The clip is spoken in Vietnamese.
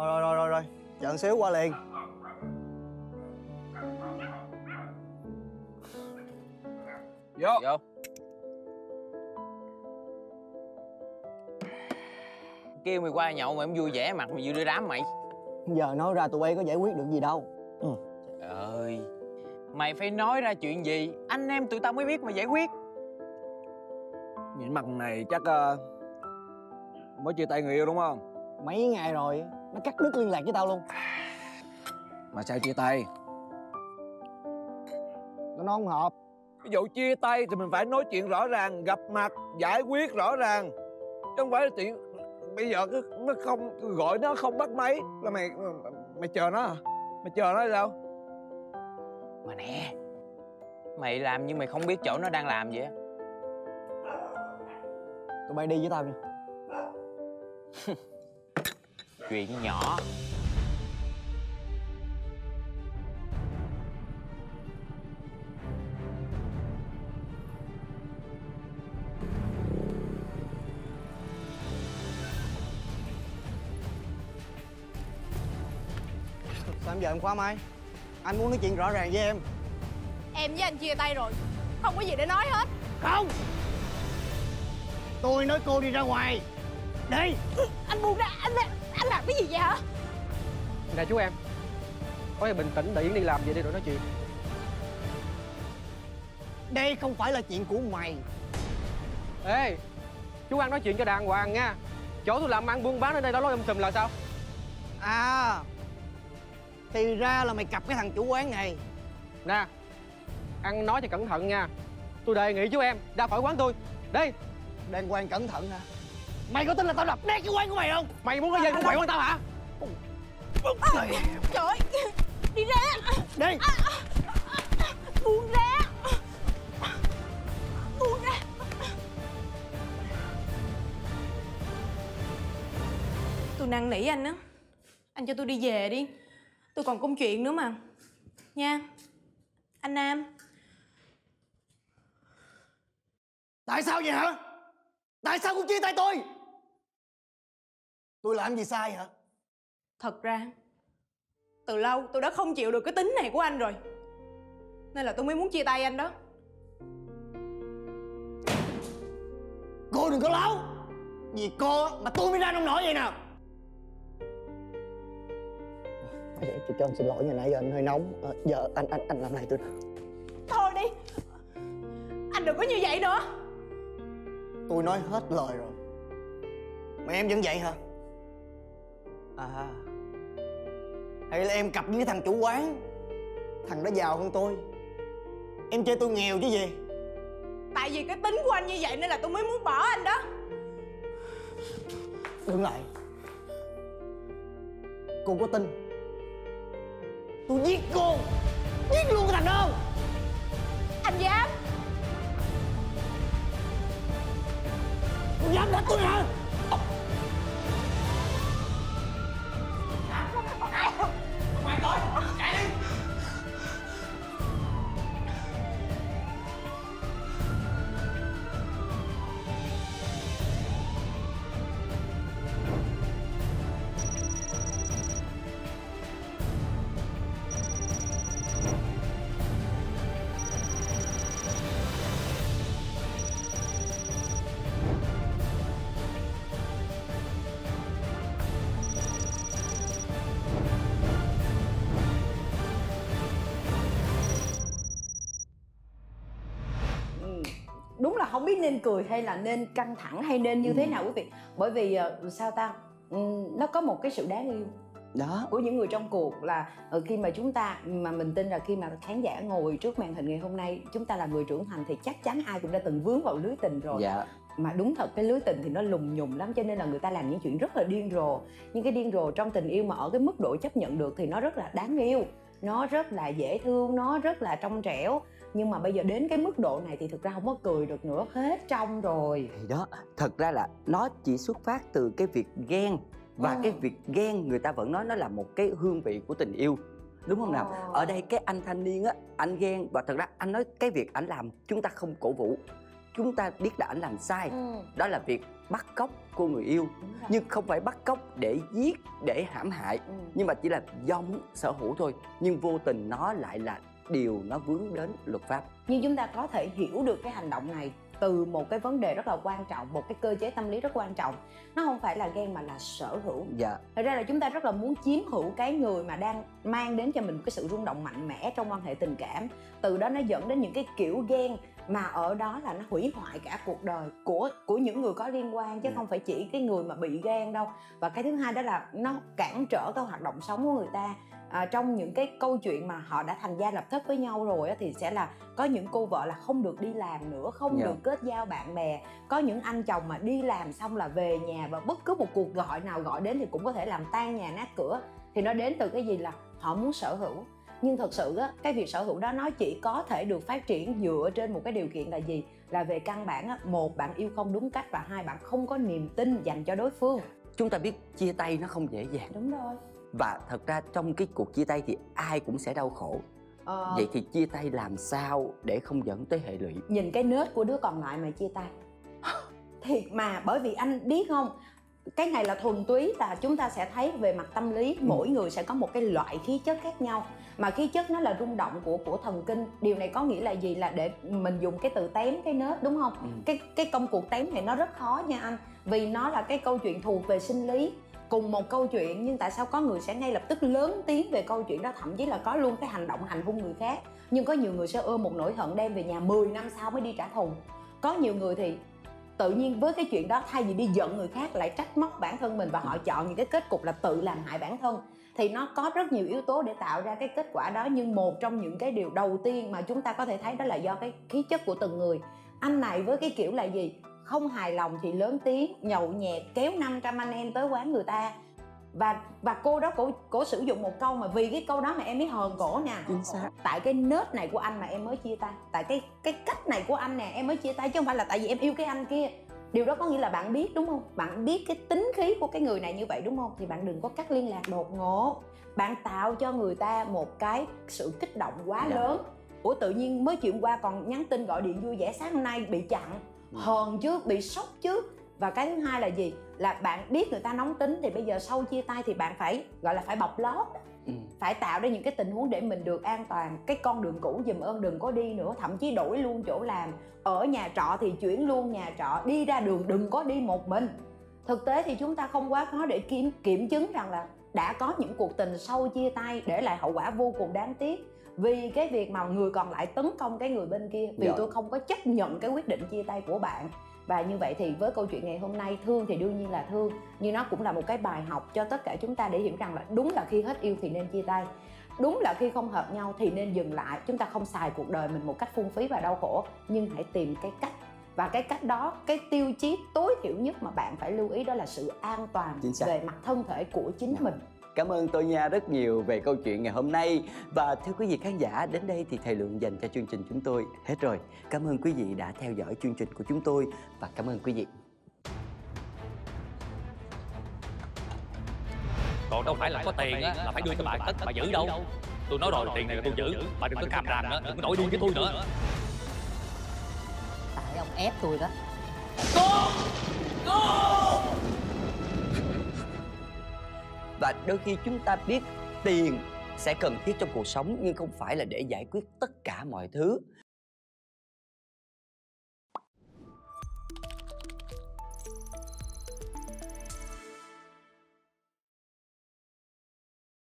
Rồi. Chờ xíu qua liền. Vô. Kêu mày qua nhậu mày không vui vẻ mặt mày vừa đưa đám mày. Giờ nói ra tụi bay có giải quyết được gì đâu. Trời ơi, mày phải nói ra chuyện gì anh em tụi tao mới biết mà giải quyết. Nhìn mặt này chắc mới chia tay người yêu đúng không? Mấy ngày rồi, nó cắt đứt liên lạc với tao luôn. Mà sao chia tay? Nó không hợp. Ví dụ chia tay thì mình phải nói chuyện rõ ràng, gặp mặt, giải quyết rõ ràng. Chứ không phải là chuyện bây giờ nó không gọi, nó không bắt máy là mày chờ nó à? Mày chờ nó hay sao? Mà nè, mày làm như mày không biết chỗ nó đang làm vậy á. Tụi bay đi với tao nha. Chuyện nhỏ. Sao giờ em khóa máy? Anh muốn nói chuyện rõ ràng với em. Em với anh chia tay rồi, không có gì để nói hết. Không. Tôi nói cô đi ra ngoài. Đi. Anh buông ra, anh làm cái gì vậy hả? Nè chú em, có gì bình tĩnh để Yến đi làm vậy đi rồi nói chuyện. Đây không phải là chuyện của mày. Ê, chú ăn nói chuyện cho đàng hoàng nha. Chỗ tôi làm ăn buôn bán ở đây đó nói sùm là sao? À, thì ra là mày cặp cái thằng chủ quán này. Nè, ăn nói cho cẩn thận nha. Tôi đề nghị chú em ra khỏi quán tôi. Đi. Đang quan cẩn thận hả? Mày có tin là tao đập nát cái quán của mày không? Mày muốn cái gì cũng quậy quán tao hả? Trời ơi, đi ra. Đi. Buông ra. Buông ra. Tôi năn nỉ anh á, anh cho tôi đi về đi. Tôi còn công chuyện nữa mà. Nha anh Nam. Tại sao vậy hả? Tại sao cô chia tay tôi? Tôi làm gì sai hả? Thật ra từ lâu tôi đã không chịu được cái tính này của anh rồi, nên là tôi mới muốn chia tay anh đó. Cô đừng có láo. Vì cô mà tôi mới ra nông nổi vậy nè. Để cho anh xin lỗi, ngày nãy giờ anh hơi nóng. Giờ anh làm lại tôi. Thôi đi, anh đừng có như vậy nữa. Tôi nói hết lời rồi mà em vẫn vậy hả? À, hay là em cặp với thằng chủ quán? Thằng đó giàu hơn tôi. Em chê tôi nghèo chứ gì. Tại vì cái tính của anh như vậy nên là tôi mới muốn bỏ anh đó. Đứng lại. Cô có tin tôi giết cô, giết luôn cái thằng đó không? Anh dám? Cô dám đánh tôi hả? Đúng là không biết nên cười hay là nên căng thẳng hay nên như thế nào quý vị. Bởi vì sao ta, nó có một cái sự đáng yêu Đó. của những người trong cuộc là khi mà chúng ta, mà mình tin là khi mà khán giả ngồi trước màn hình ngày hôm nay, chúng ta là người trưởng thành thì chắc chắn ai cũng đã từng vướng vào lưới tình rồi. Dạ. Mà đúng thật cái lưới tình thì nó lùng nhùng lắm, cho nên là người ta làm những chuyện rất là điên rồ. Nhưng cái điên rồ trong tình yêu mà ở cái mức độ chấp nhận được thì nó rất là đáng yêu, nó rất là dễ thương, nó rất là trong trẻo. Nhưng mà bây giờ đến cái mức độ này thì thực ra không có cười được nữa, hết trong rồi. Thì đó, thật ra là nó chỉ xuất phát từ cái việc ghen. Và cái việc ghen người ta vẫn nói nó là một cái hương vị của tình yêu, đúng không nào? Ở đây cái anh thanh niên á, anh ghen và thật ra anh nói cái việc anh làm chúng ta không cổ vũ. chúng ta biết là ảnh làm sai. Ừ. Đó là việc bắt cóc cô người yêu. Đúng rồi. Nhưng không phải bắt cóc để giết, để hãm hại. Nhưng mà chỉ là do muốn sở hữu thôi. Nhưng vô tình nó lại là điều nó vướng đến luật pháp. Nhưng chúng ta có thể hiểu được cái hành động này từ một cái vấn đề rất là quan trọng, một cái cơ chế tâm lý rất quan trọng. Nó không phải là ghen mà là sở hữu. Dạ. Thật ra là chúng ta rất là muốn chiếm hữu cái người mà đang mang đến cho mình một cái sự rung động mạnh mẽ trong quan hệ tình cảm. Từ đó nó dẫn đến những cái kiểu ghen mà ở đó là nó hủy hoại cả cuộc đời của những người có liên quan, chứ không phải chỉ cái người mà bị ghen đâu. Và cái thứ hai đó là nó cản trở cái hoạt động sống của người ta. Trong những cái câu chuyện mà họ đã thành gia lập thất với nhau rồi á, thì sẽ là có những cô vợ là không được đi làm nữa, không được kết giao bạn bè. Có những anh chồng mà đi làm xong là về nhà và bất cứ một cuộc gọi nào gọi đến thì cũng có thể làm tan nhà nát cửa. Thì nó đến từ cái gì? Là họ muốn sở hữu. Nhưng thật sự á, cái việc sở hữu đó nó chỉ có thể được phát triển dựa trên một cái điều kiện là gì? Là về căn bản á, một, bạn yêu không đúng cách, và hai, bạn không có niềm tin dành cho đối phương. Chúng ta biết chia tay nó không dễ dàng. Đúng rồi. Và thật ra trong cái cuộc chia tay thì ai cũng sẽ đau khổ. Vậy thì chia tay làm sao để không dẫn tới hệ lụy? Nhìn cái nết của đứa còn lại mà chia tay. Thiệt mà, bởi vì anh biết không, cái này là thuần túy là chúng ta sẽ thấy về mặt tâm lý, mỗi người sẽ có một cái loại khí chất khác nhau. Mà khí chất nó là rung động của thần kinh. Điều này có nghĩa là gì? Là để mình dùng cái từ tém cái nết, đúng không? Cái công cuộc tém này nó rất khó nha anh. Vì nó là cái câu chuyện thuộc về sinh lý. Cùng một câu chuyện nhưng tại sao có người sẽ ngay lập tức lớn tiếng về câu chuyện đó, thậm chí là có luôn cái hành động hành hung người khác. Nhưng có nhiều người sẽ ôm một nỗi hận đem về nhà 10 năm sau mới đi trả thù. Có nhiều người thì tự nhiên với cái chuyện đó, thay vì đi giận người khác lại trách móc bản thân mình, và họ chọn những cái kết cục là tự làm hại bản thân. Thì nó có rất nhiều yếu tố để tạo ra cái kết quả đó. Nhưng một trong những cái điều đầu tiên mà chúng ta có thể thấy đó là do cái khí chất của từng người. Anh này với cái kiểu là gì? Không hài lòng thì lớn tiếng, nhậu nhẹt, kéo 500 anh em tới quán người ta. Và cô đó cổ sử dụng một câu mà vì cái câu đó mà em mới hờn cổ nè. Chính xác. Tại cái nết này của anh mà em mới chia tay. Tại cái cách này của anh nè em mới chia tay, chứ không phải là tại vì em yêu cái anh kia. Điều đó có nghĩa là bạn biết, đúng không? Bạn biết cái tính khí của cái người này như vậy, đúng không? Thì bạn đừng có cắt liên lạc đột ngột. Bạn tạo cho người ta một cái sự kích động quá lớn. Ủa tự nhiên mới chuyện qua còn nhắn tin gọi điện vui vẻ, sáng hôm nay bị chặn. Hờn chứ, bị sốc chứ. Và cái thứ hai là gì? Là bạn biết người ta nóng tính, thì bây giờ sau chia tay thì bạn phải gọi là phải bọc lót. Phải tạo ra những cái tình huống để mình được an toàn. Cái con đường cũ giùm ơn đừng có đi nữa. Thậm chí đổi luôn chỗ làm. Ở nhà trọ thì chuyển luôn nhà trọ. Đi ra đường đừng có đi một mình. Thực tế thì chúng ta không quá khó để kiểm chứng rằng là đã có những cuộc tình sau chia tay để lại hậu quả vô cùng đáng tiếc. Vì cái việc mà người còn lại tấn công cái người bên kia. Vì tôi không có chấp nhận cái quyết định chia tay của bạn. Và như vậy thì với câu chuyện ngày hôm nay, thương thì đương nhiên là thương, nhưng nó cũng là một cái bài học cho tất cả chúng ta để hiểu rằng là đúng là khi hết yêu thì nên chia tay. Đúng là khi không hợp nhau thì nên dừng lại. Chúng ta không xài cuộc đời mình một cách phung phí và đau khổ, nhưng hãy tìm cái cách. Và cái cách đó, cái tiêu chí tối thiểu nhất mà bạn phải lưu ý đó là sự an toàn về mặt thân thể của chính mình. Cảm ơn Tô Nha rất nhiều về câu chuyện ngày hôm nay. Và thưa quý vị khán giả, đến đây thì thời lượng dành cho chương trình chúng tôi hết rồi. Cảm ơn quý vị đã theo dõi chương trình của chúng tôi và cảm ơn quý vị. Còn đâu phải là có tiền á là phải đưa cho bà tất, bà giữ đâu. Tôi nói rồi, tiền này là tôi giữ, bà đừng có càm ràm nữa, đừng có nổi điên với tôi nữa. Tại ông ép tôi đó. Và đôi khi chúng ta biết tiền sẽ cần thiết trong cuộc sống, nhưng không phải là để giải quyết tất cả mọi thứ.